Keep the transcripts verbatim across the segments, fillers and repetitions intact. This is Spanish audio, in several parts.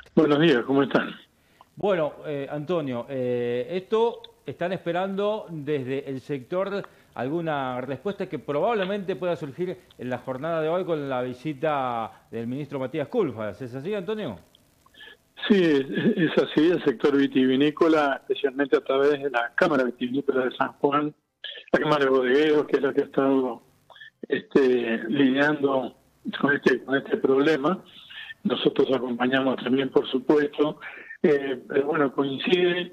Buenos días, ¿cómo están? Bueno, eh, Antonio, eh, esto están esperando desde el sector alguna respuesta que probablemente pueda surgir en la jornada de hoy con la visita del ministro Matías Culfas. ¿Es así, Antonio? Sí, es es así, el sector vitivinícola, especialmente a través de la Cámara Vitivinícola de San Juan, la Cámara de Bodegueros, que es la que ha estado este, lidiando con este, con este problema. Nosotros acompañamos también, por supuesto, eh, pero bueno, coincide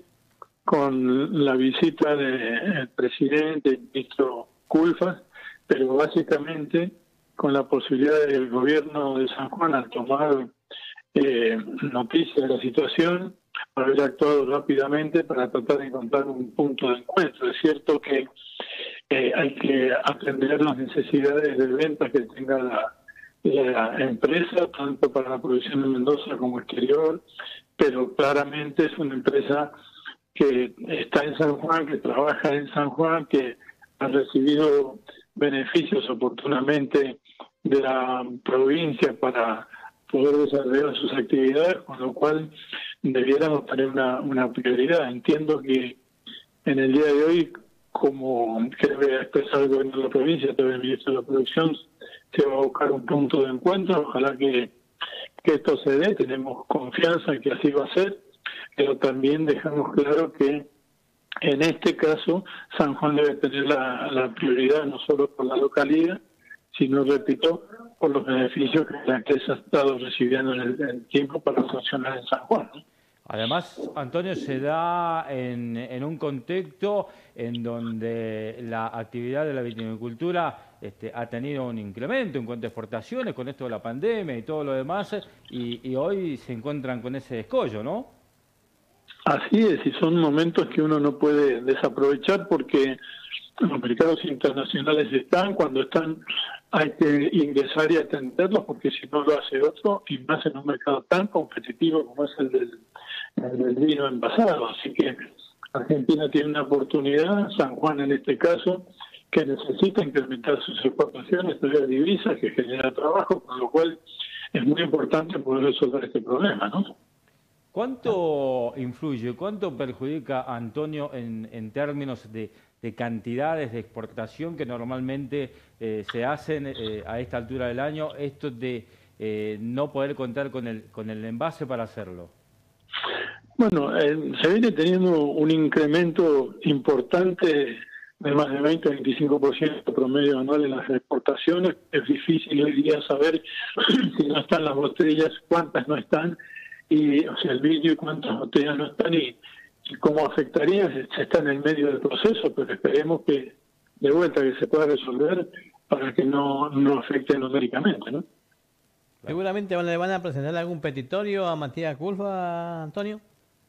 con la visita del presidente, el ministro Culfas, pero básicamente con la posibilidad del gobierno de San Juan al tomar eh, noticia de la situación, haber actuado rápidamente para tratar de encontrar un punto de encuentro. Es cierto que eh, hay que atender las necesidades de ventas que tenga la, la empresa, tanto para la producción de Mendoza como exterior, pero claramente es una empresa que está en San Juan, que trabaja en San Juan, que ha recibido beneficios oportunamente de la provincia para poder desarrollar sus actividades, con lo cual debiéramos tener una, una prioridad. Entiendo que en el día de hoy, como creo que ha expresado el gobierno de la provincia, también el ministro de la Producción, se va a buscar un punto de encuentro. Ojalá que, que esto se dé, tenemos confianza en que así va a ser, pero también dejamos claro que en este caso San Juan debe tener la, la prioridad no solo por la localidad, sino, repito, por los beneficios que la empresa ha estado recibiendo en el, en el tiempo para funcionar en San Juan, ¿no? Además, Antonio, se da en, en un contexto en donde la actividad de la vitivinicultura este, ha tenido un incremento en cuanto a exportaciones con esto de la pandemia y todo lo demás, y, y hoy se encuentran con ese escollo, ¿no? Así es, y son momentos que uno no puede desaprovechar porque los mercados internacionales están, cuando están hay que ingresar y atenderlos porque si no lo hace otro, y más en un mercado tan competitivo como es el del, el del vino envasado. Así que Argentina tiene una oportunidad, San Juan en este caso, que necesita incrementar sus exportaciones, traer divisas, que genera trabajo, con lo cual es muy importante poder resolver este problema, ¿no? ¿Cuánto influye, cuánto perjudica a Antonio en, en términos de, de cantidades de exportación que normalmente eh, se hacen eh, a esta altura del año, esto de eh, no poder contar con el, con el envase para hacerlo? Bueno, eh, se viene teniendo un incremento importante de más de veinte a veinticinco por ciento promedio anual en las exportaciones. Es difícil hoy día saber si no están las botellas, cuántas no están, y o sea, el vidrio y cuántas botellas no están y, y cómo afectaría. Se se está en el medio del proceso, pero esperemos que de vuelta que se pueda resolver para que no, no afecte numéricamente, ¿no? Claro. Seguramente van- le van a presentar algún petitorio a Matías Culfa, Antonio.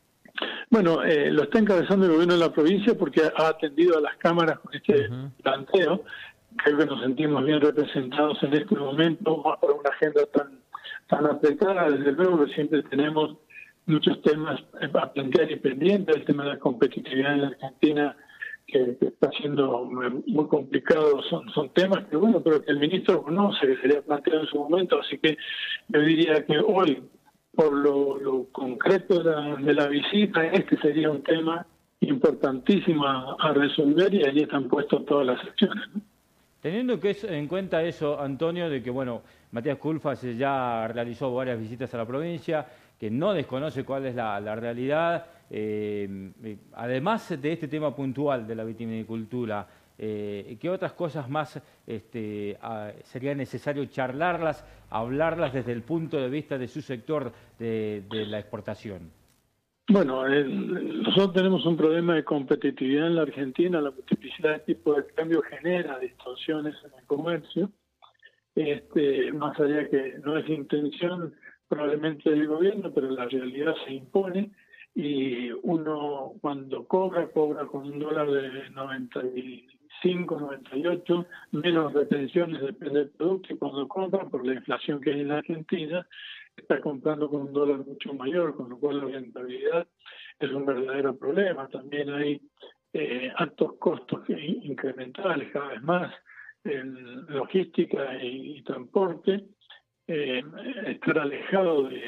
Bueno, eh, lo está encabezando el gobierno de la provincia porque ha atendido a las cámaras con este Ujú. planteo. Creo que nos sentimos bien representados en este momento, más por una agenda tan, tan apretada. Desde luego que siempre tenemos muchos temas a plantear y pendientes. El tema de la competitividad en la Argentina, que, que está siendo muy complicado, son, son temas que, bueno, pero que el ministro conoce, que sería planteado en su momento. Así que yo diría que hoy, por lo, lo concreto de la, de la visita, este sería un tema importantísimo a, a resolver y allí están puestas todas las acciones, ¿no? Teniendo que es- en cuenta eso, Antonio, de que bueno, Matías Culfas ya realizó varias visitas a la provincia, que no desconoce cuál es la, la realidad, eh, eh, además de este tema puntual de la vitivinicultura, eh, ¿qué otras cosas más este, ah, sería necesario charlarlas, hablarlas desde el punto de vista de su sector de, de la exportación? Bueno, eh, nosotros tenemos un problema de competitividad en la Argentina, la multiplicidad de tipos de cambio genera distorsiones en el comercio, este, más allá que no es intención probablemente del gobierno, pero la realidad se impone y uno cuando cobra, cobra con un dólar de noventa y cinco, noventa y ocho, menos retenciones depende del producto, y cuando compra, por la inflación que hay en la Argentina, está comprando con un dólar mucho mayor, con lo cual la rentabilidad es un verdadero problema. También hay eh, altos costos incrementales cada vez más en logística y, y transporte, eh, estar alejado de,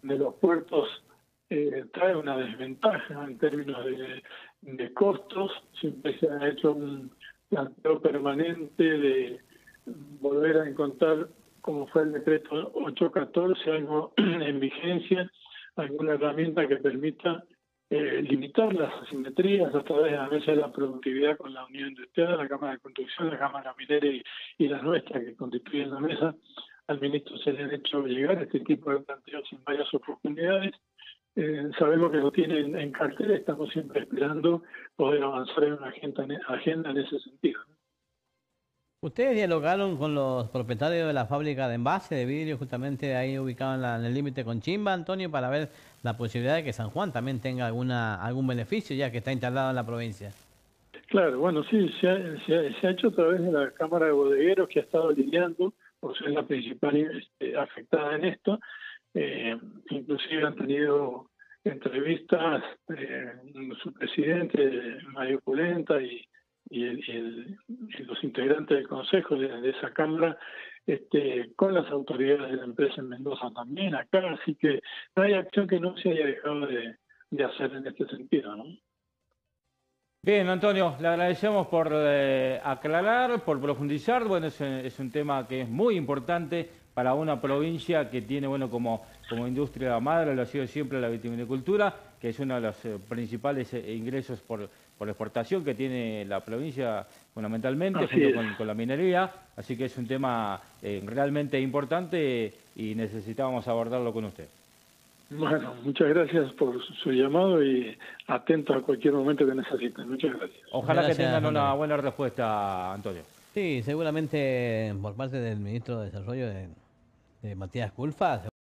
de los puertos eh, trae una desventaja en términos de, de costos. Siempre se ha hecho un planteo permanente de volver a encontrar, como fue el decreto ochocientos catorce, algo en vigencia, alguna herramienta que permita eh, limitar las asimetrías a través de la mesa de la productividad con la Unión Industrial, la Cámara de Construcción, la Cámara Minera y, y la nuestra, que constituyen la mesa. Al ministro se le han hecho llegar este tipo de planteos en varias oportunidades. Eh, sabemos que lo tienen en cartera, estamos siempre esperando poder avanzar en una agenda, agenda en ese sentido. ¿Ustedes dialogaron con los propietarios de la fábrica de envase de vidrio, justamente ahí ubicado en, la, en el límite con Chimba, Antonio, para ver la posibilidad de que San Juan también tenga alguna algún beneficio, ya que está instalado en la provincia? Claro, bueno, sí, se ha, se ha, se ha hecho a través de la Cámara de Bodegueros, que ha estado lidiando, por ser la principal este, afectada en esto. Eh, inclusive han tenido entrevistas eh, su presidente, Mario Pulenta, y, y, el, y, el, y los integrantes del Consejo de, de esa Cámara, este, con las autoridades de la empresa en Mendoza también, acá, así que no hay acción que no se haya dejado de, de hacer en este sentido, ¿no? Bien, Antonio, le agradecemos por eh, aclarar, por profundizar. Bueno, es, es un tema que es muy importante para una provincia que tiene, bueno, como, como industria madre, lo ha sido siempre la vitivinicultura, que es uno de los eh, principales eh, ingresos por, por exportación que tiene la provincia fundamentalmente, Así junto es. con, con la minería. Así que es un tema eh, realmente importante y necesitábamos abordarlo con usted. Bueno, muchas gracias por su llamado y atento a cualquier momento que necesiten. Muchas gracias. Ojalá Gracias, que tengan Antonio. una buena respuesta, Antonio. Sí, seguramente por parte del ministro de Desarrollo de, de Matías Culfas.